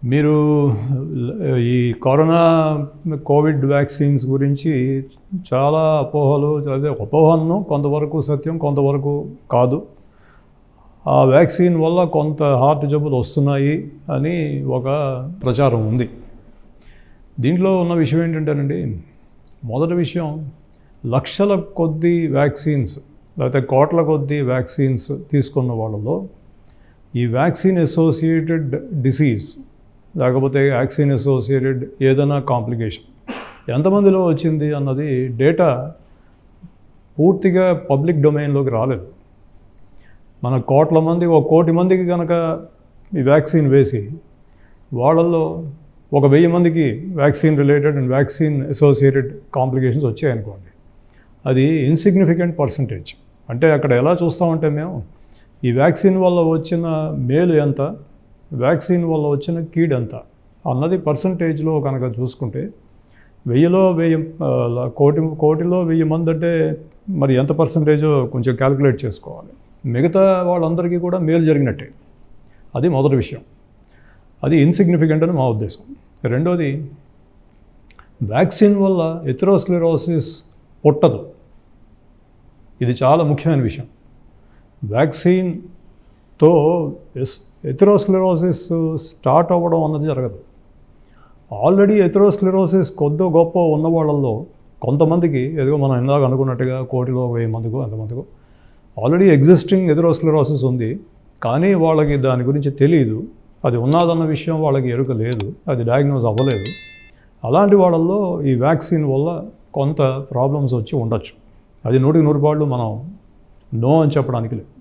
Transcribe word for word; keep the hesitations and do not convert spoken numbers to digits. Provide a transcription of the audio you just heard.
మీరు ఈ corona Covid vaccines గురించి చాలా అపోహలు, అదే అపోహలను కొంతవరకు సత్యం, కొంతవరకు కాదు. ఆ వ్యాక్సిన్ వల్ల కొంత హార్ట్ జబ్బులు వస్తున్నాయి అని ఒక ప్రచారం ఉంది. దీంట్లో ఉన్న విషయం ఏంటంటేనండి, మొదటి విషయం, లక్షల కొద్దీ వ్యాక్సిన్స్ లేకపోతే కోట్ల కొద్దీ వ్యాక్సిన్స్ తీసుకున్న వాళ్ళలో ఈ వ్యాక్సిన్ అసోసియేటెడ్ డిసీజ్ లేకపోతే వ్యాక్సిన్ అసోసియేటెడ్ ఏదైనా కాంప్లికేషన్ ఎంతమందిలో వచ్చింది అన్నది డేటా పూర్తిగా పబ్లిక్ డొమైన్లోకి రాలేదు. మన కోట్ల మంది, ఒక కోటి మందికి కనుక ఈ వ్యాక్సిన్ వేసి వాళ్ళల్లో ఒక వెయ్యి మందికి vaccine related and vaccine associated complications వచ్చాయనుకోండి, అది ఇన్సిగ్నిఫికెంట్ పర్సంటేజ్. అంటే అక్కడ ఎలా చూస్తామంటే మేము ఈ వ్యాక్సిన్ వల్ల వచ్చిన మేలు ఎంత, వ్యాక్సిన్ వల్ల వచ్చిన కీడు ఎంత అన్నది పర్సంటేజ్లో కనుక చూసుకుంటే వెయ్యిలో వెయ్యి కోటి కోటిలో వెయ్యి మంది అంటే మరి ఎంత పర్సంటేజో కొంచెం క్యాలిక్యులేట్ చేసుకోవాలి. మిగతా వాళ్ళందరికీ కూడా మేలు జరిగినట్టే. అది మొదటి విషయం. అది ఇన్సిగ్నిఫికెంట్ అని మా ఉద్దేశం. రెండోది, వ్యాక్సిన్ వల్ల ఎథెరోస్క్లెరోసిస్ పుట్టదు. ఇది చాలా ముఖ్యమైన విషయం. వ్యాక్సిన్తో ఎథెరోస్క్లెరోసిస్ స్టార్ట్ అవ్వడం అన్నది జరగదు. ఆల్రెడీ ఎథెరోస్క్లెరోసిస్ కొద్ది గొప్ప ఉన్న వాళ్ళల్లో కొంతమందికి, ఏదో మనం ఇందాక అనుకున్నట్టుగా కోటిలో వెయ్యి మందికో ఎంతమందికో ఆల్రెడీ ఎగ్జిస్టింగ్ ఎథెరోస్క్లెరోసిస్ ఉంది, కానీ వాళ్ళకి దాని గురించి తెలియదు. అది ఉన్నదన్న విషయం వాళ్ళకి ఎరుక లేదు, అది డయాగ్నోజ్ అవ్వలేదు. అలాంటి వాళ్ళల్లో ఈ వ్యాక్సిన్ వల్ల కొంత ప్రాబ్లమ్స్ వచ్చి ఉండొచ్చు. అది నూటికి నూరు పాళ్ళు మనం నో అని చెప్పడానికి లేదు.